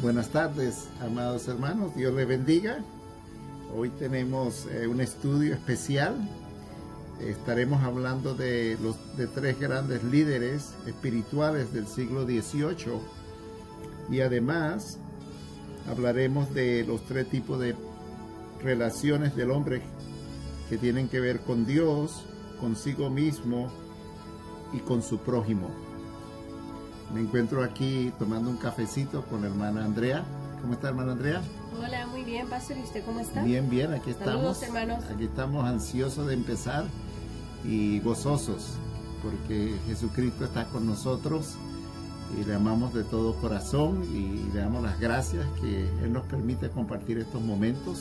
Buenas tardes, amados hermanos, Dios les bendiga. Hoy tenemos un estudio especial. Estaremos hablando de tres grandes líderes espirituales del siglo XVIII y además hablaremos de los tres tipos de relaciones del hombre que tienen que ver con Dios, consigo mismo y con su prójimo. Me encuentro aquí tomando un cafecito con la hermana Andrea. ¿Cómo está, hermana Andrea? Hola, muy bien, pastor. ¿Y usted cómo está? Bien, bien, aquí estamos. Saludos, hermanos. Aquí estamos ansiosos de empezar y gozosos porque Jesucristo está con nosotros y le amamos de todo corazón y le damos las gracias que Él nos permite compartir estos momentos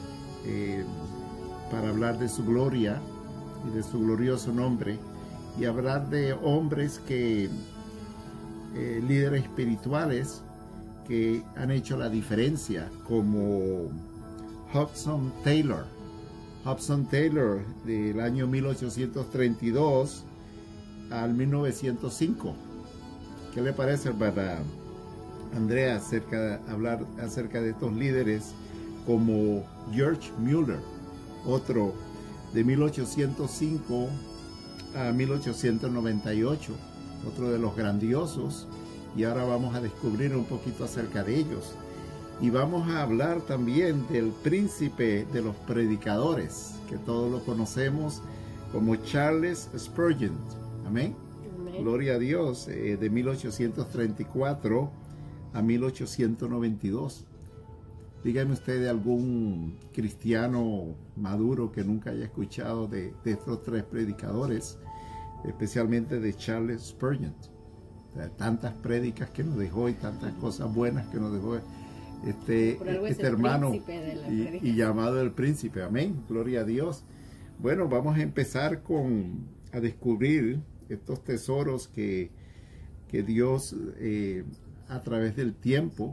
para hablar de su gloria y de su glorioso nombre y hablar de hombres que líderes espirituales que han hecho la diferencia, como Hudson Taylor. Hudson Taylor, del año 1832 al 1905. ¿Qué le parece, hermana Andrea, hablar acerca de estos líderes como George Mueller, otro de 1805 a 1898, otro de los grandiosos, y ahora vamos a descubrir un poquito acerca de ellos. Y vamos a hablar también del príncipe de los predicadores, que todos lo conocemos como Charles Spurgeon. Amén. Amén. Gloria a Dios, de 1834 a 1892. Dígame usted de algún cristiano maduro que nunca haya escuchado de estos tres predicadores, especialmente de Charles Spurgeon. O sea, tantas prédicas que nos dejó y tantas cosas buenas que nos dejó este hermano y llamado el príncipe. Amén, gloria a Dios. Bueno, vamos a empezar a descubrir estos tesoros que Dios a través del tiempo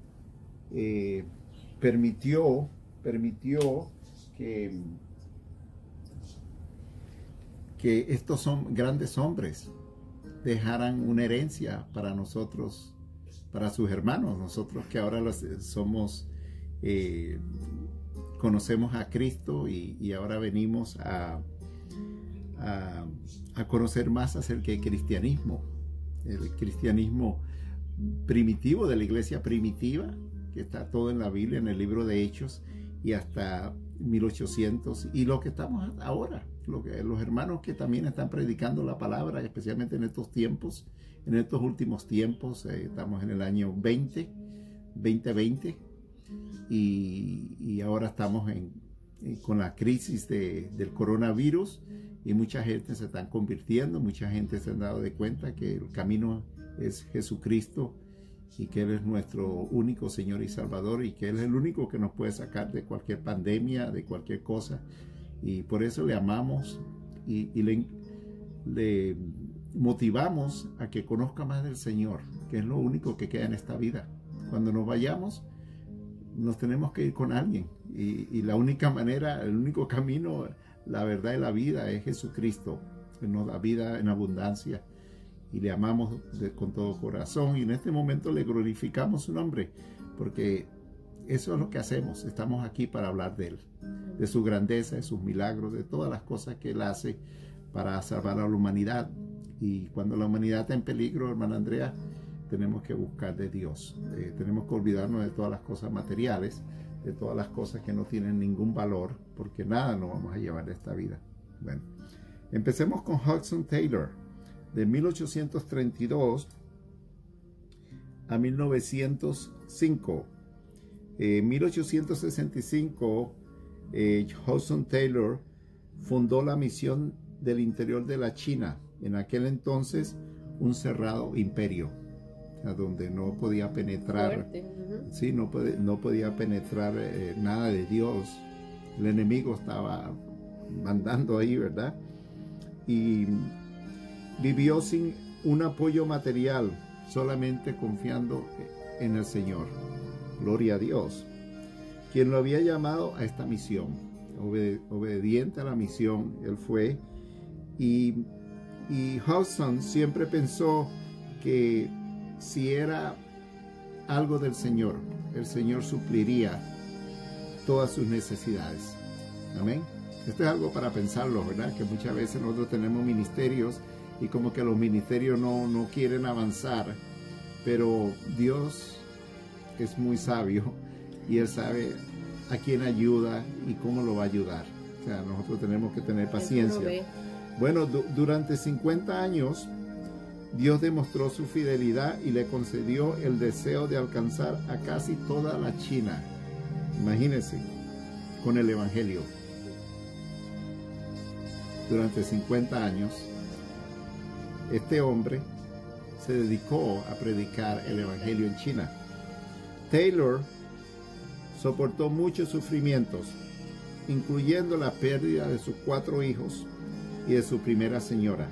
permitió que estos son grandes hombres dejaran una herencia para nosotros, para sus hermanos, nosotros que ahora conocemos a Cristo y ahora venimos a conocer más acerca del cristianismo, el cristianismo primitivo, de la iglesia primitiva, que está todo en la Biblia, en el libro de Hechos, y hasta 1800, y lo que estamos ahora, los hermanos que también están predicando la palabra, especialmente en estos tiempos, en estos últimos tiempos. Estamos en el año 2020, y ahora estamos con la crisis del coronavirus, y mucha gente se está convirtiendo, mucha gente se han dado de cuenta que el camino es Jesucristo, y que Él es nuestro único Señor y Salvador, y que Él es el único que nos puede sacar de cualquier pandemia, de cualquier cosa. Y por eso le amamos y le motivamos a que conozca más del Señor, que es lo único que queda en esta vida. Cuando nos vayamos, nos tenemos que ir con alguien. Y la única manera, el único camino, la verdad y la vida es Jesucristo, que nos da vida en abundancia. Y le amamos con todo corazón, y en este momento le glorificamos su nombre, porque eso es lo que hacemos. Estamos aquí para hablar de Él, de su grandeza, de sus milagros, de todas las cosas que Él hace para salvar a la humanidad. Y cuando la humanidad está en peligro, hermana Andrea, tenemos que buscar de Dios. Tenemos que olvidarnos de todas las cosas materiales, de todas las cosas que no tienen ningún valor, porque nada nos vamos a llevar de esta vida. Bueno, empecemos con Hudson Taylor, de 1832 a 1905. En 1865, Hudson Taylor fundó la misión del interior de la China, en aquel entonces un cerrado imperio, donde no podía penetrar, sí, no podía penetrar nada de Dios. El enemigo estaba mandando ahí, ¿verdad? Y vivió sin un apoyo material, solamente confiando en el Señor. Gloria a Dios, quien lo había llamado a esta misión. Obediente a la misión, él fue. Y Hudson siempre pensó que si era algo del Señor, el Señor supliría todas sus necesidades. Amén. Esto es algo para pensarlo, ¿verdad? Que muchas veces nosotros tenemos ministerios y como que los ministerios no quieren avanzar, pero Dios es muy sabio y Él sabe a quién ayuda y cómo lo va a ayudar. O sea, nosotros tenemos que tener paciencia. Bueno, durante 50 años Dios demostró su fidelidad y le concedió el deseo de alcanzar a casi toda la China. Imagínense, con el Evangelio. Durante 50 años, este hombre se dedicó a predicar el Evangelio en China. Taylor soportó muchos sufrimientos, incluyendo la pérdida de sus 4 hijos y de su primera señora.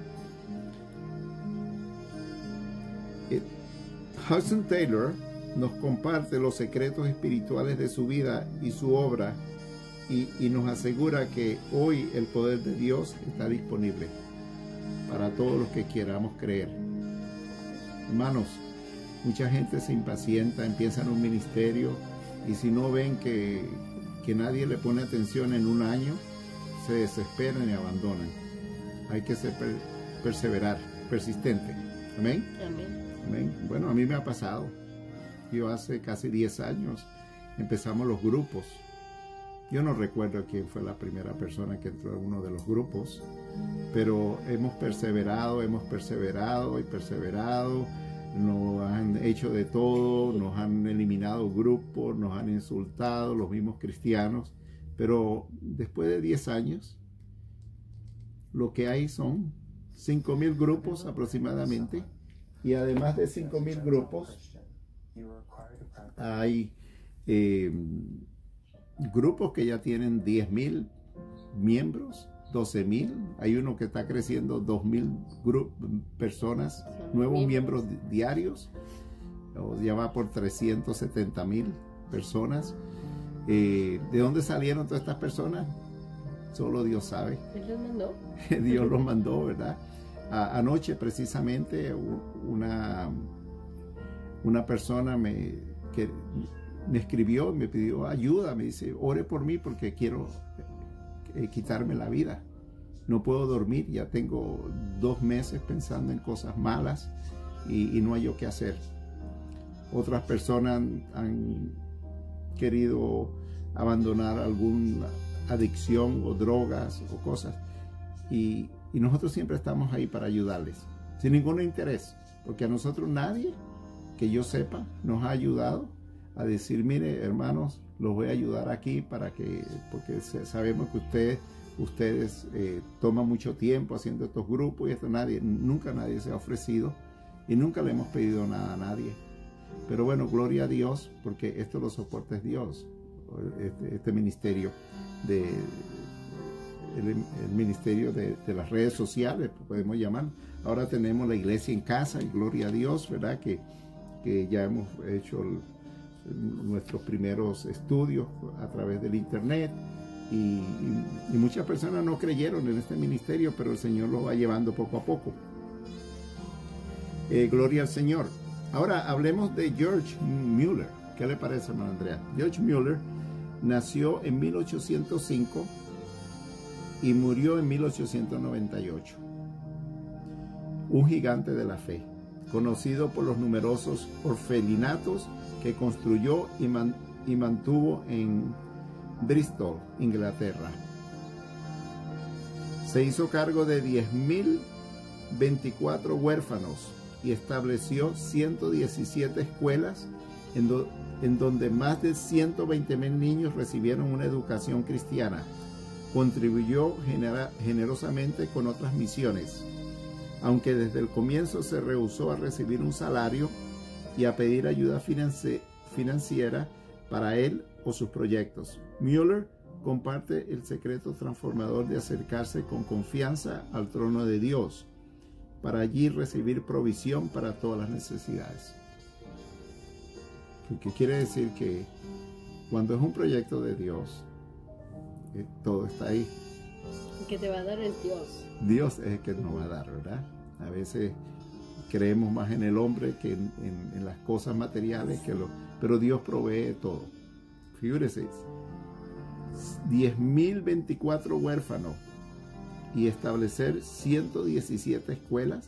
Hudson Taylor nos comparte los secretos espirituales de su vida y su obra y nos asegura que hoy el poder de Dios está disponible para todos los que queramos creer. Hermanos, mucha gente se impacienta, empiezan un ministerio y si no ven que nadie le pone atención en un año, se desesperan y abandonan. Hay que ser perseverar, persistente. Amén. Amén. Amén. Bueno, a mí me ha pasado. Yo hace casi 10 años empezamos los grupos. Yo no recuerdo quién fue la primera persona que entró en uno de los grupos, pero hemos perseverado y perseverado. Nos han hecho de todo, nos han eliminado grupos, nos han insultado los mismos cristianos, pero después de 10 años, lo que hay son 5,000 grupos aproximadamente, y además de 5,000 grupos, hay grupos que ya tienen 10,000 miembros, 12,000, hay uno que está creciendo 2,000 personas, nuevos miembros diarios, ya va por 370,000 personas. ¿De dónde salieron todas estas personas? Solo Dios sabe. ¿Él los mandó? Dios los mandó, ¿verdad? Anoche precisamente una persona que me escribió, me pidió ayuda, me dice, ore por mí porque quiero quitarme la vida. No puedo dormir, ya tengo 2 meses pensando en cosas malas y no hay yo qué hacer. Otras personas han querido abandonar alguna adicción o drogas o cosas y nosotros siempre estamos ahí para ayudarles, sin ningún interés, porque a nosotros nadie que yo sepa nos ha ayudado a decir, mire hermanos, los voy a ayudar aquí porque sabemos que ustedes toman mucho tiempo haciendo estos grupos y esto. Nunca nadie se ha ofrecido y nunca le hemos pedido nada a nadie. Pero bueno, gloria a Dios, porque esto lo soporta es Dios, este ministerio el ministerio de las redes sociales, podemos llamar. Ahora tenemos la iglesia en casa y gloria a Dios, ¿verdad? Que ya hemos hecho nuestros primeros estudios a través del internet y muchas personas no creyeron en este ministerio, pero el Señor lo va llevando poco a poco. Gloria al Señor. Ahora hablemos de George Mueller. ¿Qué le parece, hermano Andrea? George Mueller nació en 1805 y murió en 1898. Un gigante de la fe, conocido por los numerosos orfelinatos que construyó y mantuvo en Bristol, Inglaterra. Se hizo cargo de 10,024 huérfanos y estableció 117 escuelas en donde más de 120,000 niños recibieron una educación cristiana. Contribuyó generosamente con otras misiones, aunque desde el comienzo se rehusó a recibir un salario y a pedir ayuda financiera para él o sus proyectos. Mueller comparte el secreto transformador de acercarse con confianza al trono de Dios, para allí recibir provisión para todas las necesidades. Lo que quiere decir que cuando es un proyecto de Dios, todo está ahí. El que te va a dar es Dios. Dios es el que nos va a dar, ¿verdad? A veces creemos más en el hombre que en las cosas materiales, pero Dios provee todo. Figúrese, 10.024 huérfanos y establecer 117 escuelas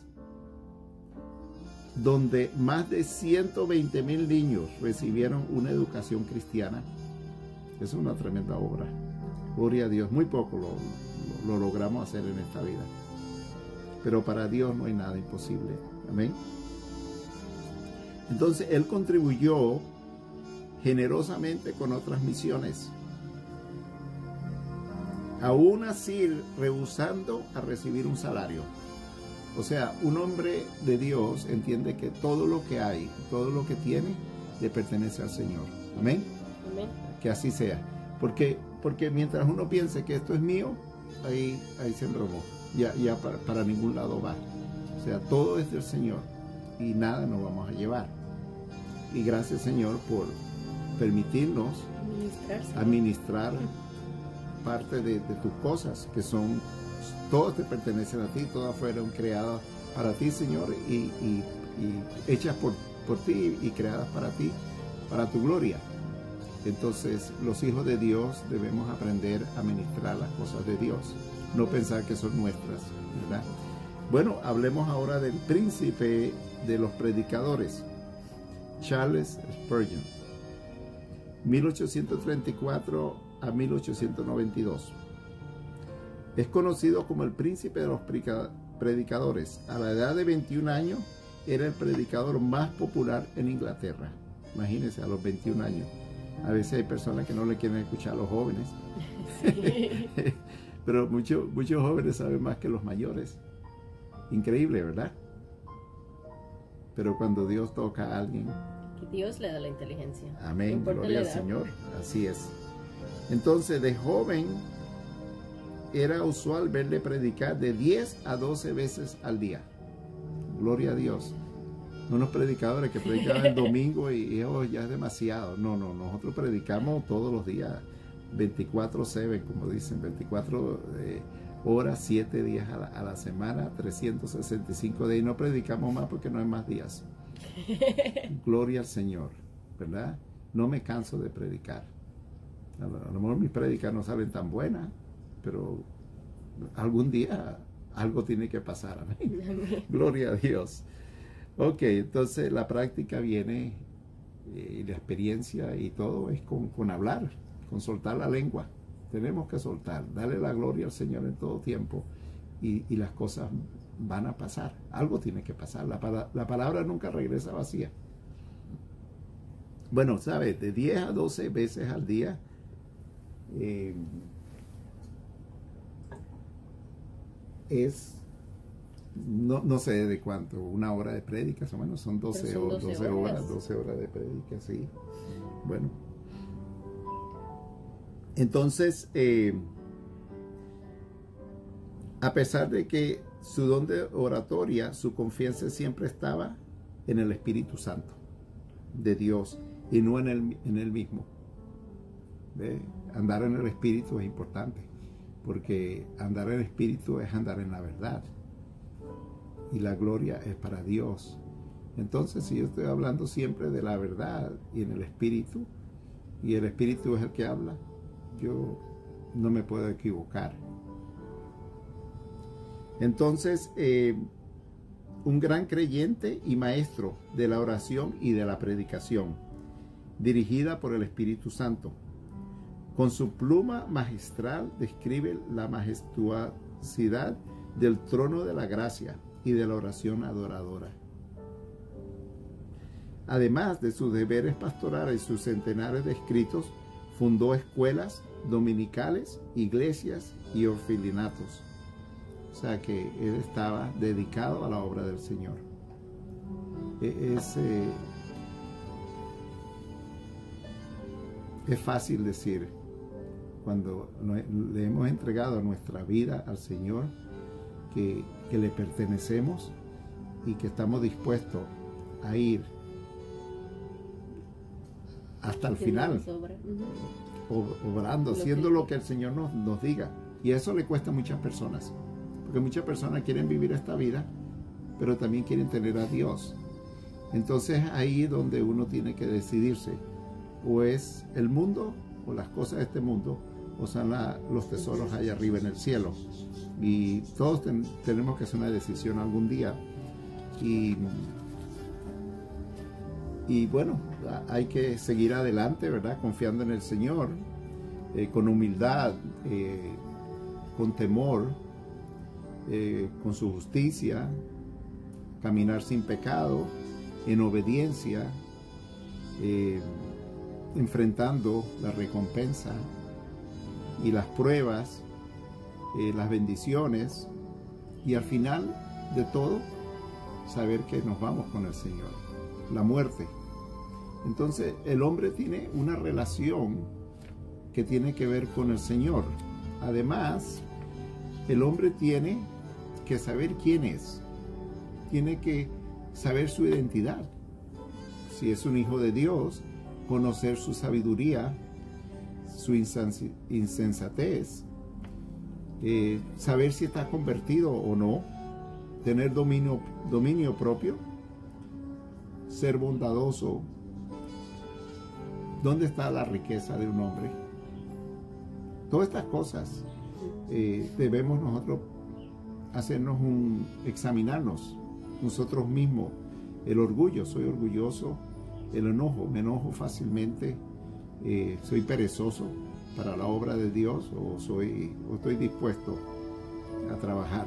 donde más de 120.000 niños recibieron una educación cristiana. Es una tremenda obra. Gloria a Dios. Muy poco lo logramos hacer en esta vida, pero para Dios no hay nada imposible. Amén. Entonces Él contribuyó generosamente con otras misiones, aún así rehusando a recibir un salario. O sea, un hombre de Dios entiende que todo lo que hay, todo lo que tiene, le pertenece al Señor. Amén. Amén. Que así sea. Porque mientras uno piense que esto es mío, ahí se embromó. Ya para ningún lado va. O sea, todo es del Señor y nada nos vamos a llevar. Y gracias, Señor, por permitirnos administrar parte de tus cosas, que son, todas te pertenecen a ti, todas fueron creadas para ti, Señor, y hechas por ti y creadas para ti, para tu gloria. Entonces, los hijos de Dios debemos aprender a administrar las cosas de Dios, no pensar que son nuestras, ¿verdad? Bueno, hablemos ahora del príncipe de los predicadores, Charles Spurgeon, 1834 a 1892. Es conocido como el príncipe de los predicadores. A la edad de 21 años era el predicador más popular en Inglaterra. Imagínense, a los 21 años. A veces hay personas que no le quieren escuchar a los jóvenes. Sí. Pero muchos jóvenes saben más que los mayores. Increíble, ¿verdad? Pero cuando Dios toca a alguien, que Dios le da la inteligencia. Amén, no gloria al Señor. Así es. Entonces, de joven era usual verle predicar de 10 a 12 veces al día. Gloria a Dios. Unos predicadores que predican el domingo y ya es demasiado. No, nosotros predicamos todos los días, 24/7, como dicen, 24 horas, 7 días a la semana, 365 días. Y no predicamos más porque no hay más días. Gloria al Señor, ¿verdad? No me canso de predicar. A lo mejor mis prédicas no salen tan buenas, pero algún día algo tiene que pasar. Amén. Amén. Gloria a Dios. Ok, entonces la práctica viene, y la experiencia y todo es con hablar, con soltar la lengua. Tenemos que soltar, darle la gloria al Señor en todo tiempo y las cosas van a pasar. Algo tiene que pasar. La palabra nunca regresa vacía. Bueno, ¿sabes? De 10 a 12 veces al día es, no sé de cuánto, una hora de prédica, o menos son 12 horas de prédica, sí. Bueno. Entonces, a pesar de que su don de oratoria, su confianza siempre estaba en el Espíritu Santo de Dios y no en él mismo. ¿Ve? Andar en el Espíritu es importante, porque andar en el Espíritu es andar en la verdad. Y la gloria es para Dios. Entonces, si yo estoy hablando siempre de la verdad y en el Espíritu, y el Espíritu es el que habla, yo no me puedo equivocar. Entonces, un gran creyente y maestro de la oración y de la predicación, dirigida por el Espíritu Santo. Con su pluma magistral describe la majestuosidad del trono de la gracia y de la oración adoradora. Además de sus deberes pastorales y sus centenares de escritos, fundó escuelas dominicales, iglesias y orfelinatos. O sea que él estaba dedicado a la obra del Señor. Es fácil decir, cuando le hemos entregado nuestra vida al Señor, que le pertenecemos y que estamos dispuestos a ir hasta el final, obrando, haciendo lo que el Señor nos diga. Y eso le cuesta a muchas personas, porque muchas personas quieren vivir esta vida pero también quieren tener a Dios. Entonces ahí es donde uno tiene que decidirse, o es el mundo o las cosas de este mundo, o son los tesoros allá arriba en el cielo. Y todos tenemos que hacer una decisión algún día. Y bueno, hay que seguir adelante, ¿verdad? Confiando en el Señor, con humildad, con temor, con su justicia, caminar sin pecado, en obediencia, enfrentando la recompensa y las pruebas, las bendiciones, y al final de todo, saber que nos vamos con el Señor, la muerte. Entonces el hombre tiene una relación que tiene que ver con el Señor. Además, el hombre tiene que saber quién es, tiene que saber su identidad. Si es un hijo de Dios, conocer su sabiduría, su insensatez, saber si está convertido o no, tener dominio propio, ser bondadoso. ¿Dónde está la riqueza de un hombre? Todas estas cosas debemos nosotros examinarnos nosotros mismos. El orgullo, soy orgulloso. El enojo, me enojo fácilmente. Soy perezoso para la obra de Dios, o estoy dispuesto a trabajar.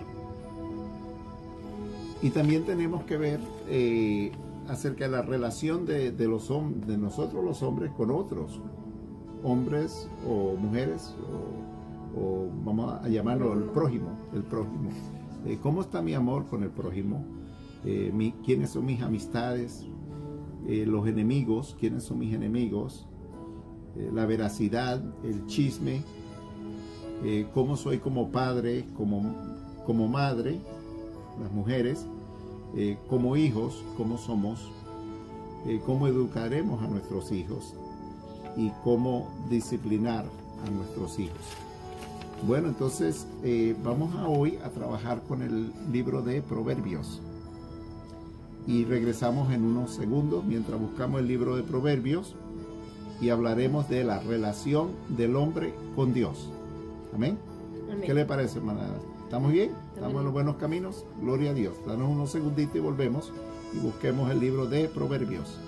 Y también tenemos que ver acerca de la relación de nosotros los hombres con otros hombres o mujeres, o vamos a llamarlo el prójimo. ¿Cómo está mi amor con el prójimo? ¿Quiénes son mis amistades? Los enemigos, ¿quiénes son mis enemigos? La veracidad, el chisme, cómo soy como padre, como madre, las mujeres, como hijos, cómo somos, cómo educaremos a nuestros hijos y cómo disciplinar a nuestros hijos. Bueno, entonces vamos hoy a trabajar con el libro de Proverbios. Y regresamos en unos segundos mientras buscamos el libro de Proverbios y hablaremos de la relación del hombre con Dios. Amén. Amén. ¿Qué le parece, hermana? ¿Estamos bien? ¿Estamos en los buenos caminos? Gloria a Dios. Danos unos segunditos y volvemos y busquemos el libro de Proverbios.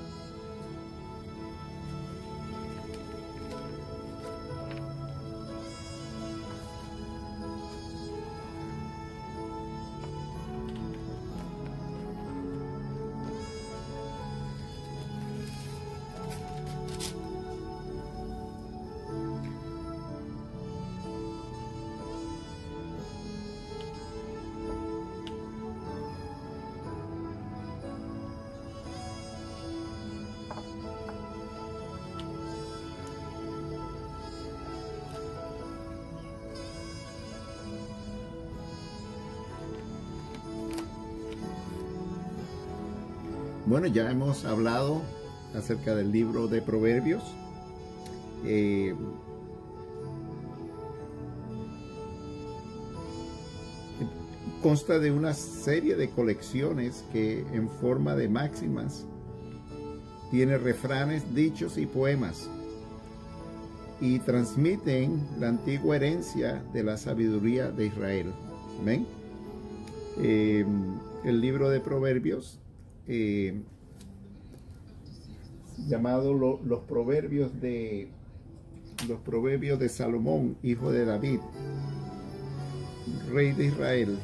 Bueno, ya hemos hablado acerca del libro de Proverbios. Consta de una serie de colecciones que en forma de máximas tiene refranes, dichos y poemas, y transmiten la antigua herencia de la sabiduría de Israel. ¿Ven? El libro de Proverbios, llamado los proverbios de Salomón, hijo de David, rey de Israel.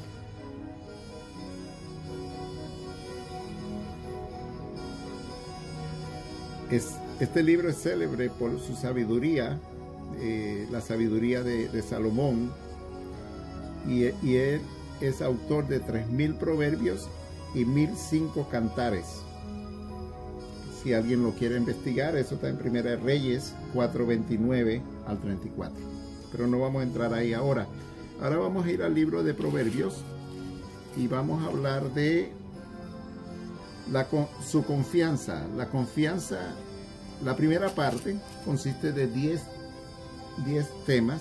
Este libro es célebre por su sabiduría, la sabiduría de Salomón, y él es autor de 3000 proverbios y 1005 cantares. Si alguien lo quiere investigar, eso está en Primera de Reyes 4:29 al 34. Pero no vamos a entrar ahí ahora. Ahora vamos a ir al libro de Proverbios y vamos a hablar de su confianza. La confianza, la primera parte consiste de 10 temas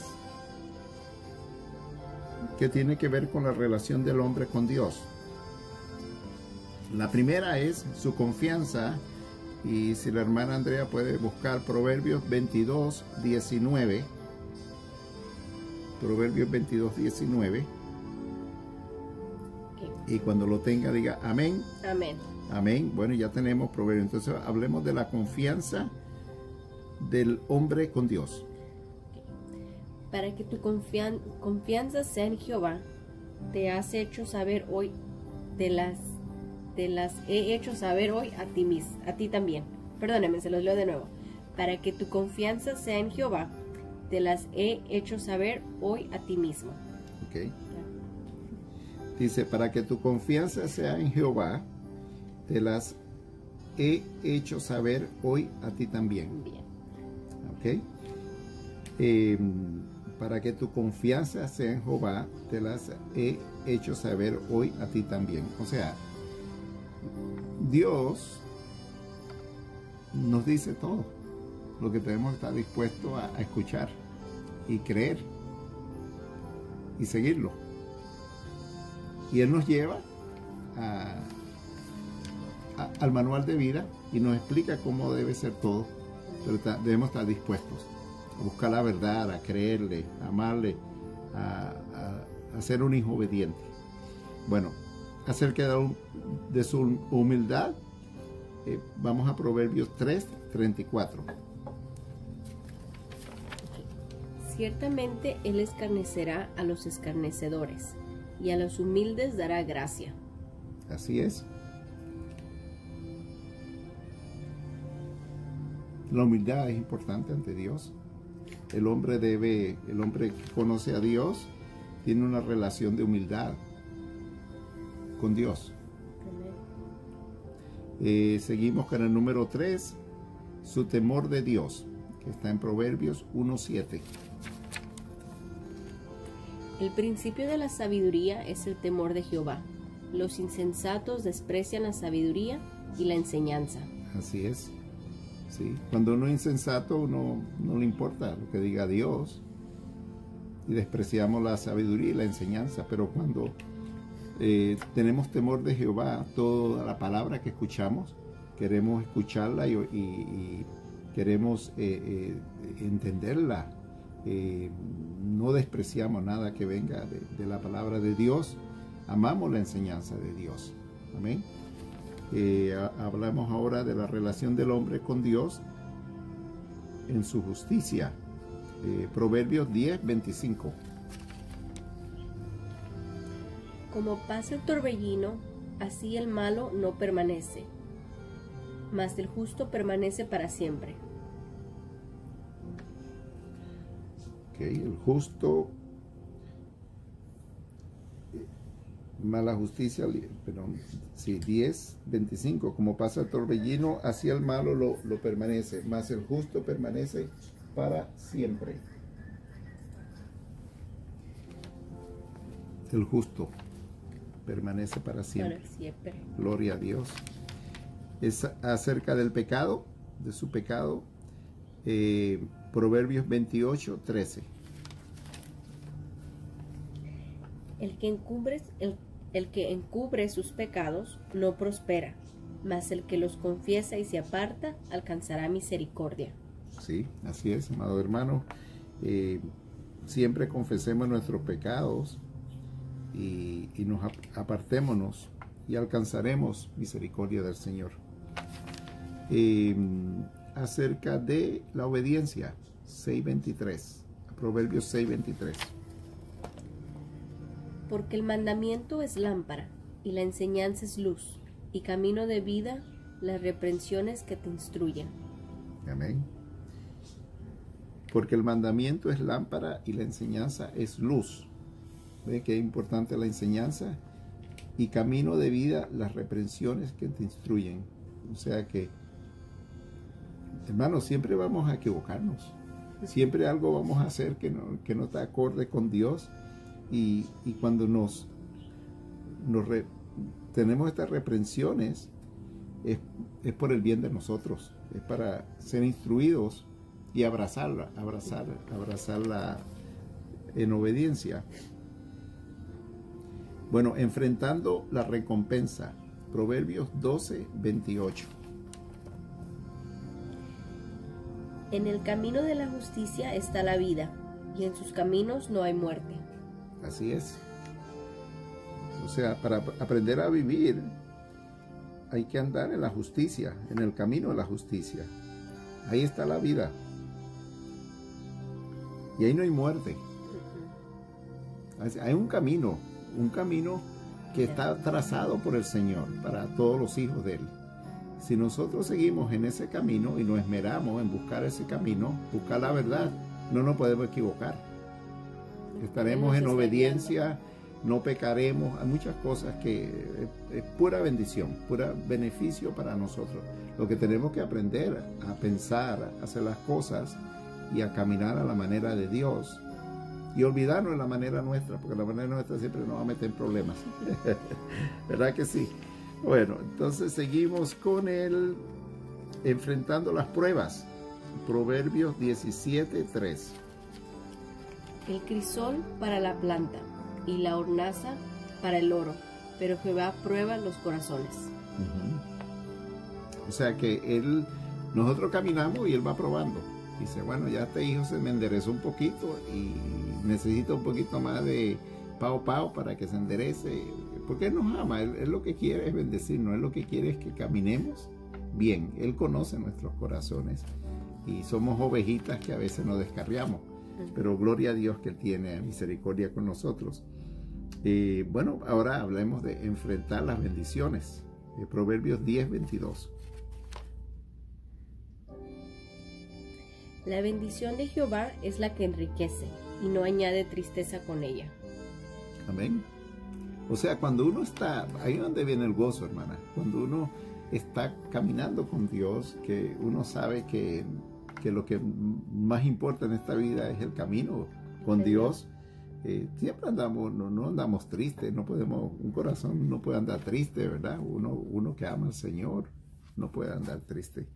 que tiene que ver con la relación del hombre con Dios. La primera es su confianza, y si la hermana Andrea puede buscar Proverbios 22, 19. Proverbios 22, 19. Y cuando lo tenga diga amén. Amén. Amén. Bueno, ya tenemos Proverbios. Entonces hablemos de la confianza del hombre con Dios. Para que tu confianza sea en Jehová, te has hecho saber hoy, te las he hecho saber hoy a ti también. Perdónenme, se los leo de nuevo. Para que tu confianza sea en Jehová, te las he hecho saber hoy a ti mismo. Ok. Dice, para que tu confianza sea en Jehová, te las he hecho saber hoy a ti también. Bien. Ok. Para que tu confianza sea en Jehová, te las he hecho saber hoy a ti también. O sea, Dios nos dice todo lo que tenemos que estar dispuestos a escuchar y creer y seguirlo. Y Él nos lleva al manual de vida y nos explica cómo debe ser todo, pero debemos estar dispuestos a buscar la verdad, a creerle, a amarle, a ser un hijo obediente. Bueno, acerca de su humildad, vamos a Proverbios 3, 34. Ciertamente Él escarnecerá a los escarnecedores, y a los humildes dará gracia. Así es. La humildad es importante ante Dios. El hombre que conoce a Dios tiene una relación de humildad con Dios. Seguimos con el número 3, su temor de Dios, que está en Proverbios 1:7. El principio de la sabiduría es el temor de Jehová. Los insensatos desprecian la sabiduría y la enseñanza. Así es. Sí. Cuando uno es insensato, uno no le importa lo que diga Dios y despreciamos la sabiduría y la enseñanza. Pero cuando tenemos temor de Jehová, toda la palabra que escuchamos, queremos escucharla y queremos entenderla. No despreciamos nada que venga de la palabra de Dios. Amamos la enseñanza de Dios. Amén. Hablamos ahora de la relación del hombre con Dios en su justicia. Proverbios 10, 25. Como pasa el torbellino, así el malo no permanece, mas el justo permanece para siempre. El justo, mala justicia, perdón, sí, 10, 25, como pasa el torbellino, así el malo lo permanece, mas el justo permanece para siempre. El justo permanece para siempre. Para siempre. Gloria a Dios. Es acerca del pecado, de su pecado. Proverbios 28, 13. El que encubre sus pecados no prospera, mas el que los confiesa y se aparta alcanzará misericordia. Sí, así es, amado hermano. Siempre confesemos nuestros pecados y nos apartémonos y alcanzaremos misericordia del Señor. Acerca de la obediencia, 6:23, Proverbios 6:23. Porque el mandamiento es lámpara y la enseñanza es luz, y camino de vida las reprensiones que te instruyen. Amén. Porque el mandamiento es lámpara y la enseñanza es luz. ¿Ve que es importante la enseñanza? Y camino de vida las reprensiones que te instruyen. O sea que, hermanos, siempre vamos a equivocarnos. Siempre algo vamos a hacer que no está acorde con Dios. Y cuando tenemos estas reprensiones, es por el bien de nosotros. Es para ser instruidos y abrazarla en obediencia. Bueno, enfrentando la recompensa. Proverbios 12, 28. En el camino de la justicia está la vida, y en sus caminos no hay muerte. Así es. O sea, para aprender a vivir hay que andar en la justicia, en el camino de la justicia. Ahí está la vida. Y ahí no hay muerte. Hay un camino que está trazado por el Señor para todos los hijos de Él. Si nosotros seguimos en ese camino y nos esmeramos en buscar ese camino, buscar la verdad, no nos podemos equivocar. Estaremos en obediencia, no pecaremos. Hay muchas cosas que es pura bendición, pura beneficio para nosotros. Lo que tenemos que aprender a pensar, a hacer las cosas y a caminar a la manera de Dios. Y olvidarnos de la manera nuestra, porque la manera nuestra siempre nos va a meter en problemas. ¿Verdad que sí? Bueno, entonces seguimos con el enfrentando las pruebas. Proverbios 17, 3. El crisol para la planta y la hornaza para el oro, pero Jehová prueba los corazones. O sea que nosotros caminamos y Él va probando. Dice, bueno, ya este hijo se me enderezó un poquito y necesito un poquito más de pao para que se enderece. Porque Él nos ama, Él lo que quiere es bendecirnos, Él lo que quiere es que caminemos bien. Él conoce nuestros corazones y somos ovejitas que a veces nos descarriamos. Pero gloria a Dios que Él tiene misericordia con nosotros. Bueno, ahora hablemos de enfrentar las bendiciones. Proverbios 10, 22. La bendición de Jehová es la que enriquece y no añade tristeza con ella. Amén. O sea, cuando uno está, ahí es donde viene el gozo, hermana. Cuando uno está caminando con Dios, que uno sabe que lo que más importa en esta vida es el camino con Dios. Siempre andamos, no andamos tristes, no podemos, un corazón no puede andar triste, ¿verdad? Uno que ama al Señor no puede andar triste.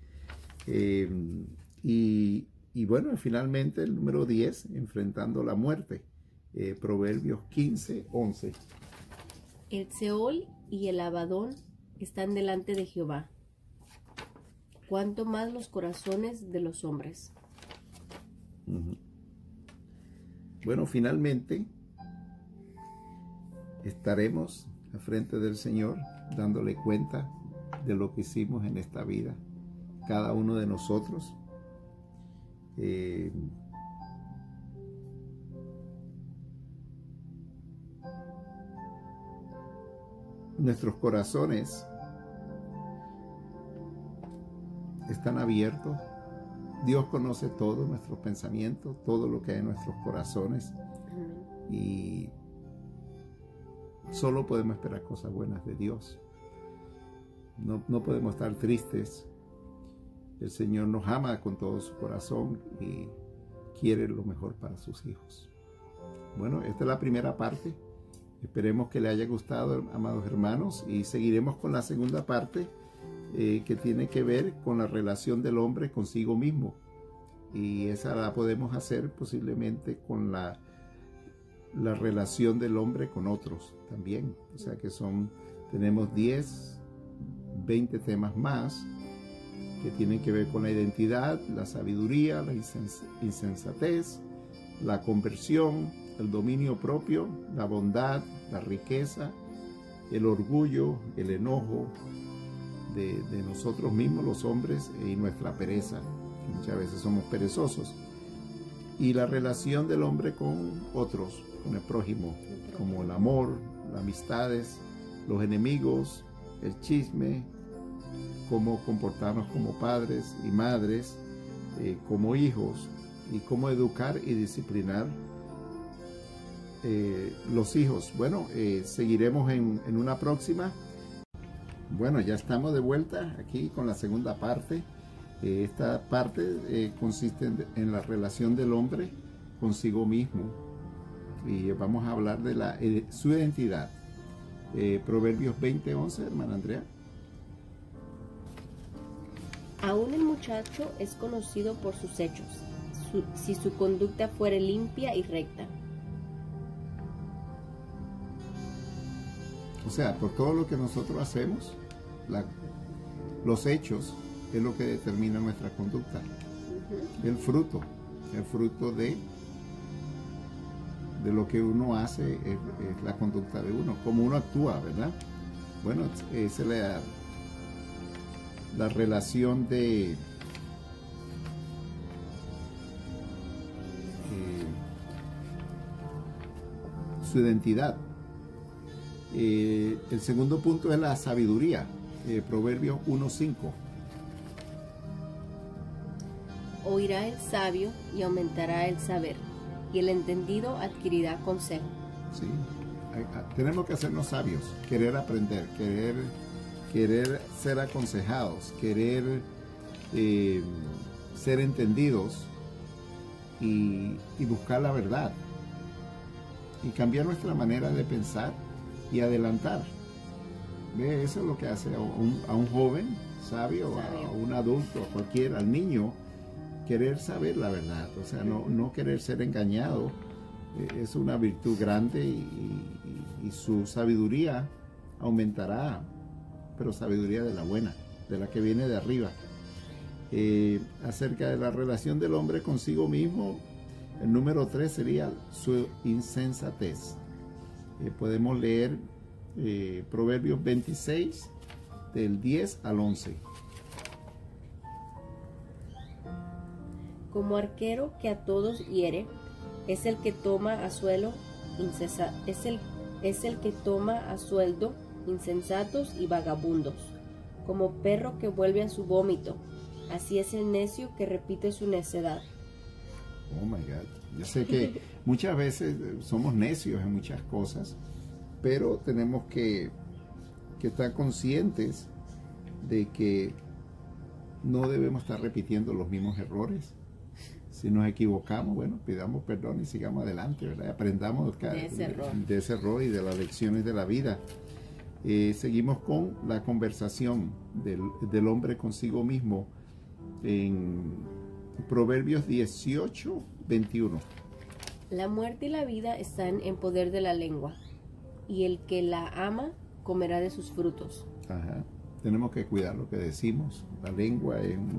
Y bueno, finalmente el número 10, enfrentando la muerte. Proverbios 15, 11. El Seol y el Abadón están delante de Jehová. Cuanto más los corazones de los hombres. Bueno, finalmente estaremos al frente del Señor dándole cuenta de lo que hicimos en esta vida, cada uno de nosotros. Nuestros corazones están abiertos. Dios conoce todo, nuestros pensamientos, todo lo que hay en nuestros corazones. Y solo podemos esperar cosas buenas de Dios. No podemos estar tristes. El Señor nos ama con todo su corazón y quiere lo mejor para sus hijos. Bueno, esta es la primera parte. Esperemos que le haya gustado, amados hermanos, y seguiremos con la segunda parte que tiene que ver con la relación del hombre consigo mismo. Y esa la podemos hacer posiblemente con la relación del hombre con otros también. O sea que tenemos 10, 20 temas más que tienen que ver con la identidad, la sabiduría, la insensatez, la conversión, el dominio propio, la bondad, la riqueza, el orgullo, el enojo de nosotros mismos, los hombres, y nuestra pereza. Muchas veces somos perezosos. Y la relación del hombre con otros, con el prójimo, como el amor, las amistades, los enemigos, el chisme, cómo comportarnos como padres y madres, como hijos, y cómo educar y disciplinar los hijos. Bueno, seguiremos en una próxima. Bueno, ya estamos de vuelta aquí con la segunda parte. Esta parte consiste en la relación del hombre consigo mismo, y vamos a hablar de su identidad. Proverbios 20:11, hermana Andrea. Aún el muchacho es conocido por sus hechos, si su conducta fuere limpia y recta. O sea, por todo lo que nosotros hacemos, los hechos es lo que determina nuestra conducta. El fruto de lo que uno hace es la conducta de uno, cómo uno actúa, ¿verdad? Bueno, esa es la relación de su identidad. El segundo punto es la sabiduría. Proverbios 1:5. Oirá el sabio y aumentará el saber, y el entendido adquirirá consejo. Sí. Tenemos que hacernos sabios, querer aprender, querer ser aconsejados, querer ser entendidos y buscar la verdad y cambiar nuestra manera de pensar y adelantar. ¿Ve? Eso es lo que hace a un joven sabio, a un adulto, a cualquiera, al niño, querer saber la verdad, o sea, no querer ser engañado. Es una virtud grande y su sabiduría aumentará, pero sabiduría de la buena, de la que viene de arriba. Acerca de la relación del hombre consigo mismo, el número 3 sería su insensatez. Podemos leer Proverbios 26, del 10 al 11. Como arquero que a todos hiere, es el que toma a sueldo insensatos y vagabundos. Como perro que vuelve a su vómito, así es el necio que repite su necedad. Oh my God. Yo sé que muchas veces somos necios en muchas cosas, pero tenemos que estar conscientes de que no debemos estar repitiendo los mismos errores. Si nos equivocamos, bueno, pidamos perdón y sigamos adelante, ¿verdad? Aprendamos de ese error y de las lecciones de la vida. Seguimos con la conversación del hombre consigo mismo en Proverbios 18, 21. La muerte y la vida están en poder de la lengua, y el que la ama comerá de sus frutos. Ajá. Tenemos que cuidar lo que decimos. La lengua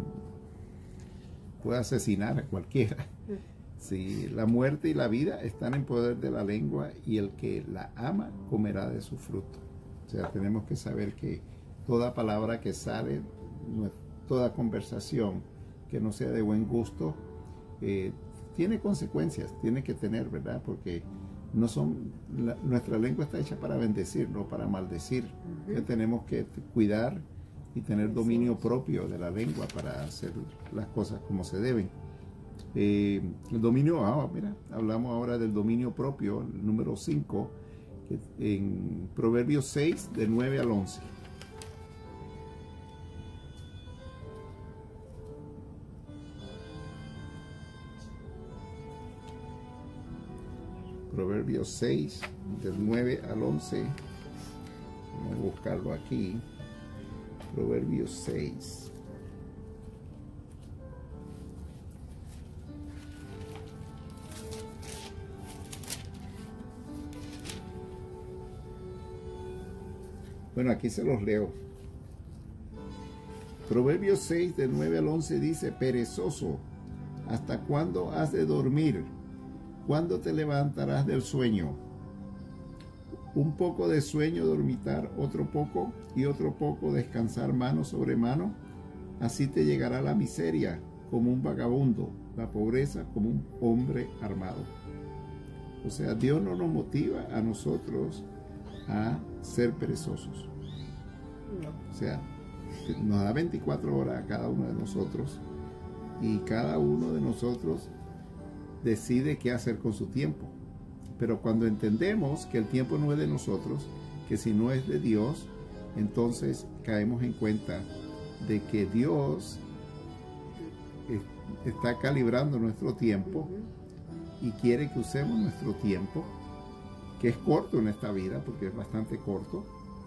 puede asesinar a cualquiera. Sí, la muerte y la vida están en poder de la lengua, y el que la ama comerá de su fruto. O sea, tenemos que saber que toda palabra que sale, toda conversación que no sea de buen gusto, tiene consecuencias, tiene que tener, ¿verdad? Porque nuestra lengua está hecha para bendecir, no para maldecir. Que tenemos que cuidar y tener dominio propio de la lengua para hacer las cosas como se deben. El dominio, hablamos ahora del dominio propio, el número 5, en Proverbios 6, de 9 al 11. Proverbios 6, del 9 al 11. Vamos a buscarlo aquí. Proverbios 6. Bueno, aquí se los leo. Proverbios 6, del 9 al 11 dice: perezoso, ¿hasta cuándo has de dormir? ¿Cuándo te levantarás del sueño? Un poco de sueño dormitar, otro poco, y otro poco descansar mano sobre mano. Así te llegará la miseria como un vagabundo, la pobreza como un hombre armado. O sea, Dios no nos motiva a nosotros a ser perezosos. No. O sea, nos da 24 horas a cada uno de nosotros, y cada uno de nosotros decide qué hacer con su tiempo. Pero cuando entendemos que el tiempo no es de nosotros, que si no es de Dios, entonces caemos en cuenta de que Dios está calibrando nuestro tiempo y quiere que usemos nuestro tiempo, que es corto en esta vida, porque es bastante corto,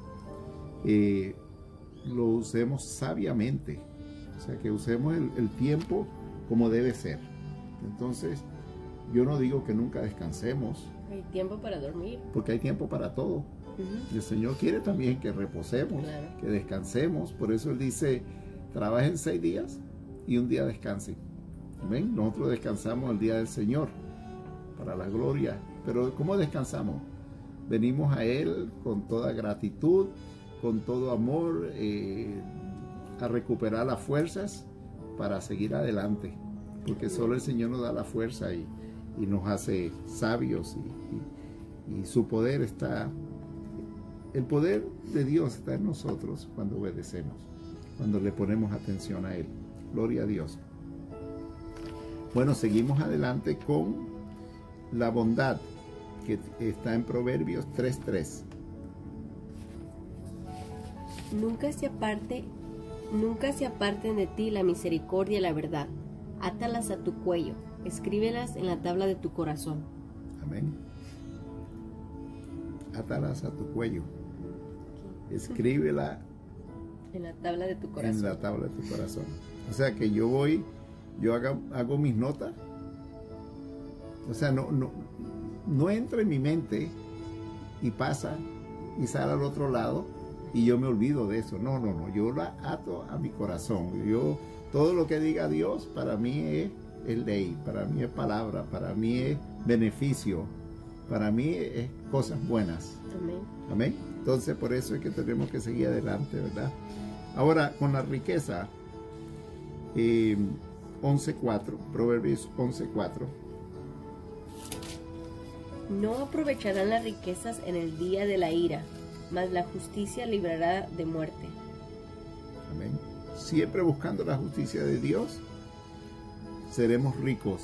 lo usemos sabiamente. O sea, que usemos el tiempo como debe ser. Entonces, Yo no digo que nunca descansemos, Hay tiempo para dormir. porque hay tiempo para todo. Y el Señor quiere también que reposemos, Claro. que descansemos. Por eso Él dice, trabajen 6 días y un día descansen. ¿Ven? Nosotros descansamos el día del Señor, para la gloria. Pero ¿cómo descansamos? Venimos a Él con toda gratitud, con todo amor, a recuperar las fuerzas para seguir adelante. Porque solo el Señor nos da la fuerza y nos hace sabios. Y su poder está, el poder de Dios está en nosotros cuando obedecemos, cuando le ponemos atención a Él. Gloria a Dios. Bueno, seguimos adelante con la bondad que está en Proverbios 3:3. Nunca se aparten de ti la misericordia y la verdad. Átalas a tu cuello, escríbelas en la tabla de tu corazón. Amén. Átalas a tu cuello. Escríbela En la tabla de tu corazón. en la tabla de tu corazón. O sea que yo hago mis notas. O sea, no entra en mi mente y pasa y sale al otro lado y yo me olvido de eso. No. Yo la ato a mi corazón. Todo lo que diga Dios para mí es ley, para mí es palabra, para mí es beneficio, para mí es cosas buenas. Amén. Amén. Entonces por eso es que tenemos que seguir adelante, ¿verdad? Ahora con la riqueza, 11:4, Proverbios 11:4. No aprovecharán las riquezas en el día de la ira, mas la justicia librará de muerte. Amén. Siempre buscando la justicia de Dios, seremos ricos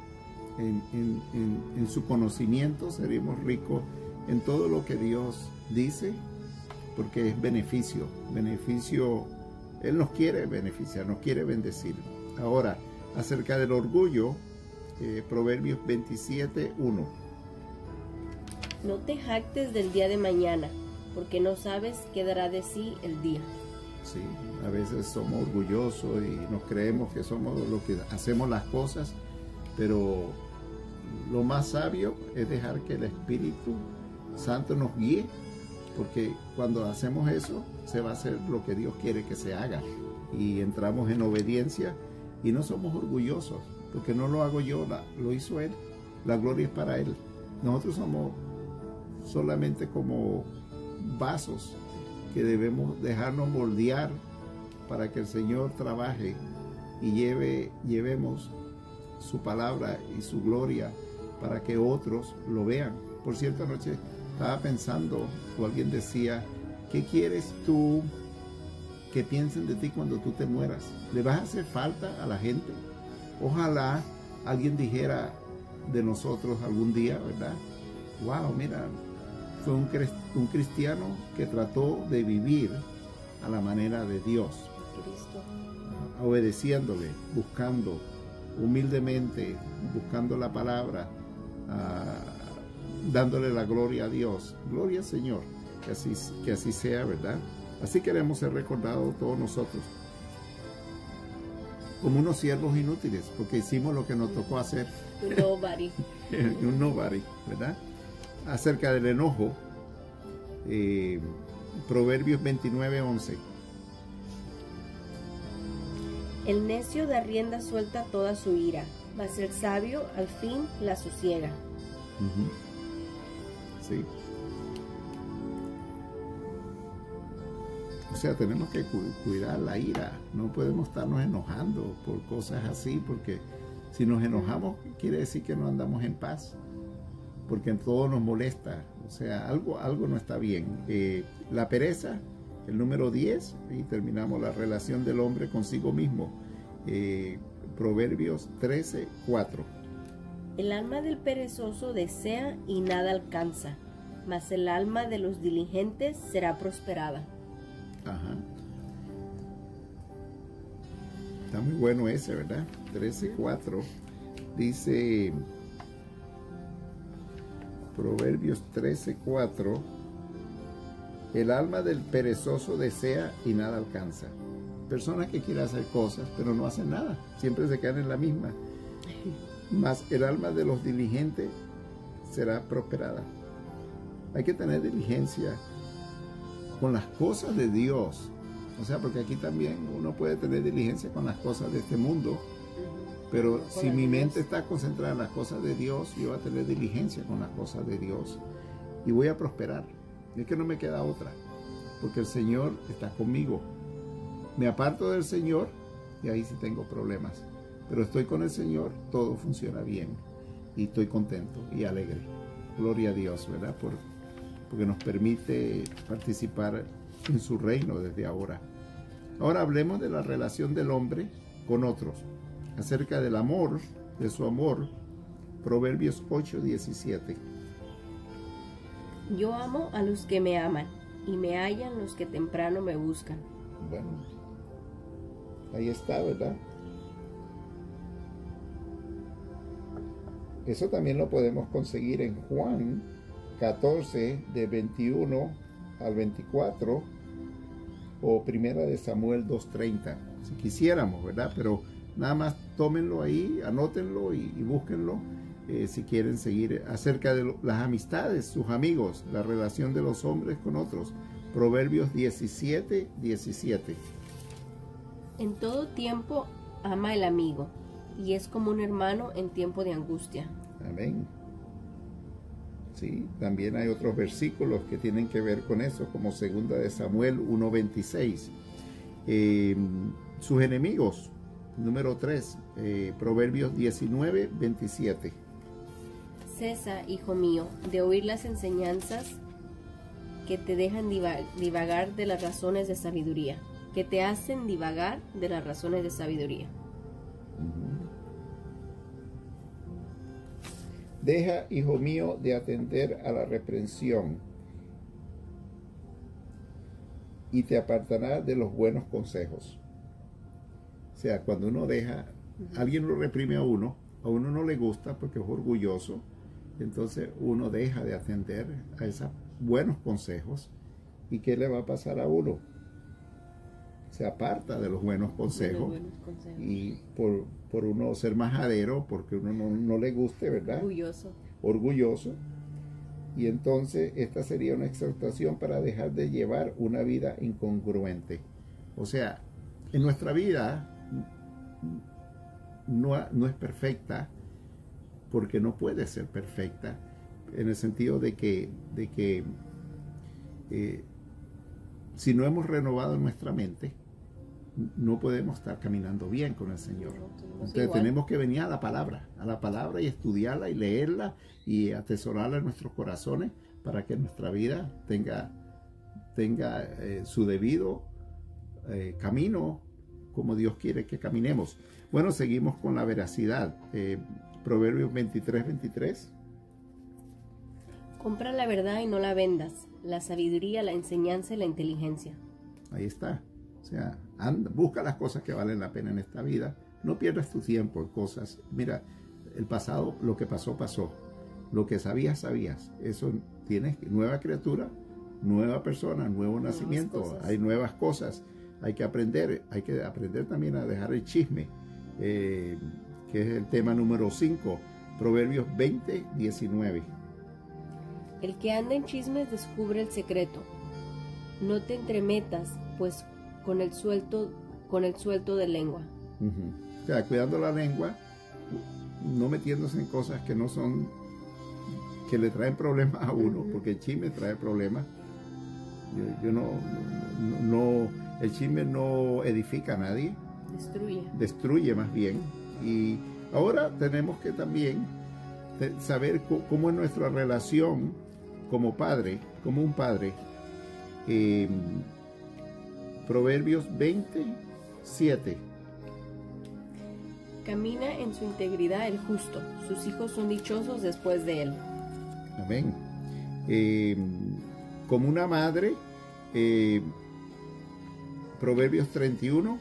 en su conocimiento, seremos ricos en todo lo que Dios dice, porque es beneficio. Él nos quiere beneficiar, nos quiere bendecir. Ahora, acerca del orgullo, Proverbios 27:1. No te jactes del día de mañana, porque no sabes qué dará de sí el día. Sí, a veces somos orgullosos y nos creemos que somos lo que hacemos las cosas, pero lo más sabio es dejar que el Espíritu Santo nos guíe, porque cuando hacemos eso se va a hacer lo que Dios quiere que se haga y entramos en obediencia y no somos orgullosos, porque no lo hago yo, lo hizo Él, la gloria es para Él. Nosotros somos solamente como vasos que debemos dejarnos moldear para que el Señor trabaje y llevemos su palabra y su gloria para que otros lo vean. Por cierto, anoche estaba pensando, o alguien decía, ¿qué quieres tú que piensen de ti cuando tú te mueras? ¿Le vas a hacer falta a la gente? Ojalá alguien dijera de nosotros algún día, ¿verdad? Wow, mira, fue un cristiano que trató de vivir a la manera de Dios, Cristo. obedeciéndole, buscando humildemente, buscando la palabra, dándole la gloria a Dios. Gloria al Señor, que así sea, ¿verdad? Así queremos ser recordados todos nosotros, como unos siervos inútiles, porque hicimos lo que nos tocó hacer. Nobody. Un nobody, ¿verdad? Acerca del enojo, Proverbios 29:11. El necio da rienda suelta a toda su ira, mas el sabio al fin la sosiega. Sí. O sea, tenemos que cuidar la ira. No podemos estarnos enojando por cosas así, porque si nos enojamos quiere decir que no andamos en paz, porque todo nos molesta. O sea, algo no está bien. La pereza, el número 10, y terminamos la relación del hombre consigo mismo. Proverbios 13:4. El alma del perezoso desea y nada alcanza, mas el alma de los diligentes será prosperada. Ajá. Está muy bueno ese, ¿verdad? 13:4. Dice Proverbios 13:4. El alma del perezoso desea y nada alcanza. Personas que quieren hacer cosas, pero no hacen nada. Siempre se quedan en la misma. mas el alma de los diligentes será prosperada. Hay que tener diligencia con las cosas de Dios. O sea, porque aquí también uno puede tener diligencia con las cosas de este mundo, pero si mi mente está concentrada en las cosas de Dios, yo voy a tener diligencia con las cosas de Dios y voy a prosperar. Es que no me queda otra, porque el Señor está conmigo. Me aparto del Señor y ahí sí tengo problemas, pero estoy con el Señor, todo funciona bien y estoy contento y alegre. Gloria a Dios, ¿verdad? Porque nos permite participar en su reino desde ahora. Ahora hablemos de la relación del hombre con otros, acerca del amor, de su amor. Proverbios 8:17. Yo amo a los que me aman, y me hallan los que temprano me buscan. Bueno, ahí está, ¿verdad? Eso también lo podemos conseguir en Juan 14, de 21 al 24, o Primera de Samuel 2:30, si quisiéramos, ¿verdad? Pero nada más tómenlo ahí, anótenlo y búsquenlo si quieren seguir acerca de las amistades, sus amigos, la relación de los hombres con otros. Proverbios 17:17. En todo tiempo ama el amigo, y es como un hermano en tiempo de angustia. Amén. Sí, también hay otros versículos que tienen que ver con eso, como 2 de Samuel 1:26. Sus enemigos, número 3, Proverbios 19:27. Cesa, hijo mío, de oír las enseñanzas que te dejan divagar de las razones de sabiduría, que te hacen divagar de las razones de sabiduría. Deja, hijo mío, de atender a la reprensión, y te apartará de los buenos consejos. O sea, cuando uno deja, alguien lo reprime a uno no le gusta porque es orgulloso, entonces uno deja de atender a esos buenos consejos. ¿Y qué le va a pasar a uno? Se aparta de los buenos consejos, y por uno ser majadero, porque uno no le guste, ¿verdad? Orgulloso. Y entonces esta sería una exhortación para dejar de llevar una vida incongruente. O sea, en nuestra vida no es perfecta, porque no puede ser perfecta, en el sentido de que si no hemos renovado nuestra mente, no podemos estar caminando bien con el Señor. Entonces tenemos que venir a la palabra y estudiarla y leerla y atesorarla en nuestros corazones, para que nuestra vida tenga su debido camino, como Dios quiere que caminemos. Bueno, seguimos con la veracidad. Proverbios 23:23. Compra la verdad y no la vendas, la sabiduría, la enseñanza y la inteligencia. Ahí está. O sea, busca las cosas que valen la pena en esta vida. No pierdas tu tiempo en cosas. Mira, el pasado, lo que pasó, pasó. Lo que sabías. Eso tienes nueva criatura, nueva persona, nuevo nacimiento. Hay nuevas cosas. Hay que aprender también a dejar el chisme, que es el tema número 5, Proverbios 20:19. El que anda en chismes descubre el secreto. No te entremetas, pues con el suelto de lengua. O sea, cuidando la lengua, no metiéndose en cosas que no son, que le traen problemas a uno, porque el chisme trae problemas. El chisme no edifica a nadie. Destruye más bien. Y ahora tenemos que también saber cómo es nuestra relación como un padre. Proverbios 20:7. Camina en su integridad el justo, sus hijos son dichosos después de él. Amén. Como una madre, Proverbios 31,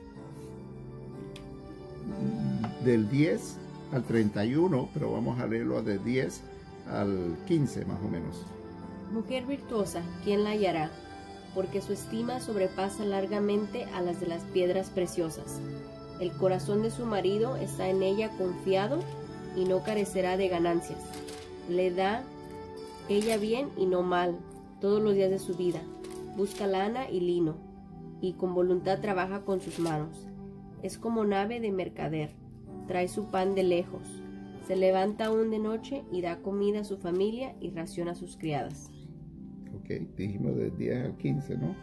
del 10 al 31, pero vamos a leerlo del 10 al 15 más o menos. Mujer virtuosa, ¿quién la hallará? Porque su estima sobrepasa largamente a las de las piedras preciosas. El corazón de su marido está en ella confiado, y no carecerá de ganancias. Le da ella bien y no mal todos los días de su vida. Busca lana y lino, y con voluntad trabaja con sus manos. Es como nave de mercader, trae su pan de lejos. Se levanta aún de noche y da comida a su familia y raciona a sus criadas. Ok, dijimos del 10 al 15, ¿no?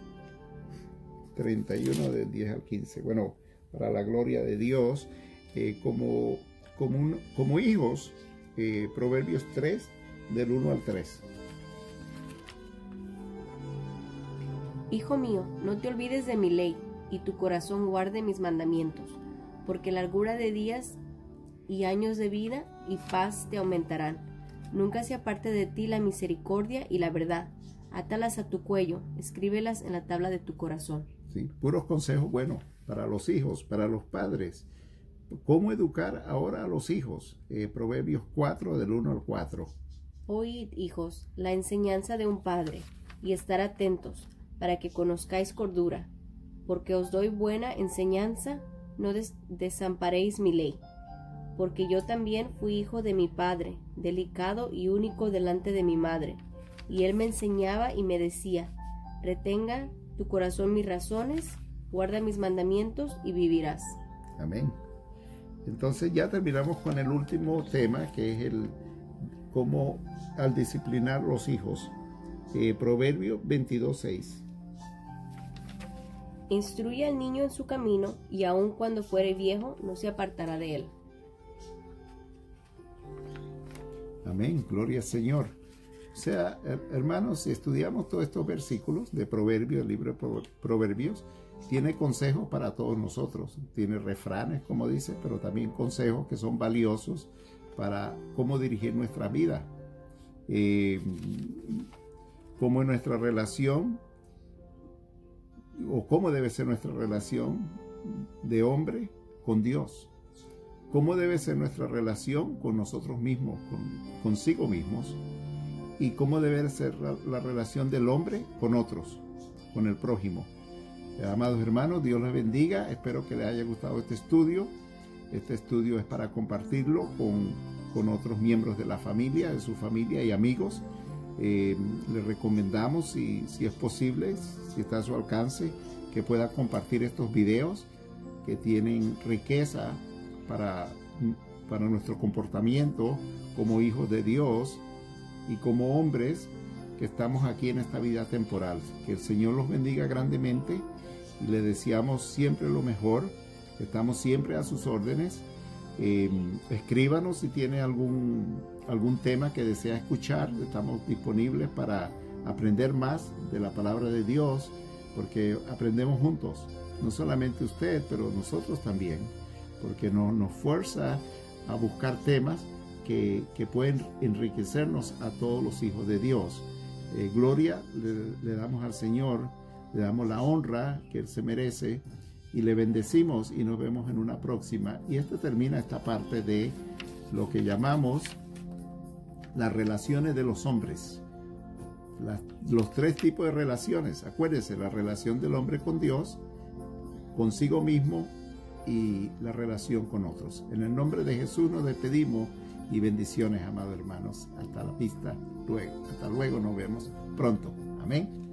31 del 10 al 15. Bueno, para la gloria de Dios, como hijos, Proverbios 3, del 1 al 3. Hijo mío, no te olvides de mi ley, y tu corazón guarde mis mandamientos, porque largura de días y años de vida y paz te aumentarán. Nunca se aparte de ti la misericordia y la verdad. Átalas a tu cuello, escríbelas en la tabla de tu corazón. Sí, puros consejos buenos para los hijos, para los padres. ¿Cómo educar ahora a los hijos? Proverbios 4, del 1 al 4. Oíd, hijos, la enseñanza de un padre, y estar atentos, para que conozcáis cordura. Porque os doy buena enseñanza, no desamparéis mi ley. Porque yo también fui hijo de mi padre, delicado y único delante de mi madre. Y él me enseñaba y me decía, retenga tu corazón mis razones, guarda mis mandamientos y vivirás. Amén. Entonces ya terminamos con el último tema, que es el cómo al disciplinar los hijos. Proverbio 22:6. Instruye al niño en su camino, y aun cuando fuere viejo, no se apartará de él. Amén, gloria al Señor. O sea, hermanos, si estudiamos todos estos versículos de Proverbios, el libro de Proverbios, tiene consejos para todos nosotros. Tiene refranes, como dice, pero también consejos que son valiosos para cómo dirigir nuestra vida. Cómo es nuestra relación, o cómo debe ser nuestra relación de hombre con Dios. Cómo debe ser nuestra relación con nosotros mismos, consigo mismos, y cómo debe ser la relación del hombre con otros, con el prójimo. Amados hermanos, Dios les bendiga. Espero que les haya gustado este estudio. Este estudio es para compartirlo con otros miembros de la familia, de su familia y amigos. Les recomendamos, si es posible, si está a su alcance, que pueda compartir estos videos que tienen riqueza para nuestro comportamiento como hijos de Dios y como hombres que estamos aquí en esta vida temporal. Que el Señor los bendiga grandemente y le deseamos siempre lo mejor. Estamos siempre a sus órdenes. Escríbanos si tiene algún tema que desea escuchar. Estamos disponibles para aprender más de la palabra de Dios, porque aprendemos juntos. No solamente usted, pero nosotros también, porque nos fuerza a buscar temas que pueden enriquecernos a todos los hijos de Dios. Gloria le damos al Señor, le damos la honra que Él se merece, y le bendecimos, y nos vemos en una próxima. Y termina esta parte de lo que llamamos las relaciones de los hombres. Los tres tipos de relaciones. Acuérdense, la relación del hombre con Dios, consigo mismo, y la relación con otros. En el nombre de Jesús nos despedimos, y bendiciones, amados hermanos. Hasta la vista luego. Hasta luego, nos vemos pronto. Amén.